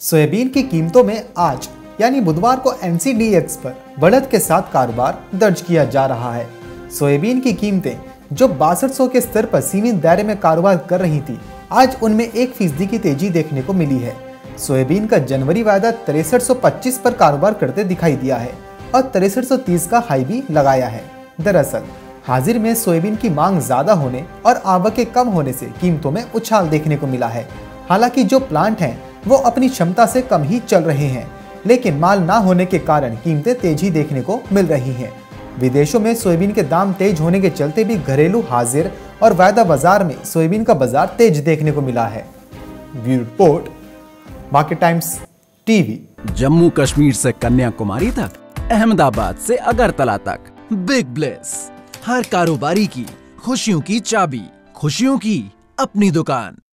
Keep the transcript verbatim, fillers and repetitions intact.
Soybean की कीमतों में आज यानी बुधवार को एन सी डी एक्स पर बढ़त के साथ कारोबार दर्ज किया जा रहा है। सोयाबीन की कीमतें जो बासठ सौ के स्तर पर सीमित दायरे में कारोबार कर रही थी, आज उनमें एक फीसदी की तेजी देखने को मिली है। सोयाबीन का जनवरी वायदा तिरसठ सौ पच्चीस पर कारोबार करते दिखाई दिया है और तिरसठ सौ तीस का हाई भी लगाया है। दरअसल हाजिर में सोयाबीन की मांग ज्यादा होने और आवकें कम होने से कीमतों में उछाल देखने को मिला है। हालांकि जो प्लांट हैं वो अपनी क्षमता से कम ही चल रहे हैं, लेकिन माल ना होने के कारण कीमतें तेजी देखने को मिल रही हैं। विदेशों में सोयाबीन के दाम तेज होने के चलते भी घरेलू हाजिर और वायदा बाजार में सोयाबीन का बाजार तेज देखने को मिला है। Bureau report, Market Times TV. Jammu Kashmir से कन्याकुमारी तक, अहमदाबाद से अगरतला तक, बिग ब्लेस, हर कारोबारी की खुशियों की चाबी, खुशियों की अपनी दुकान।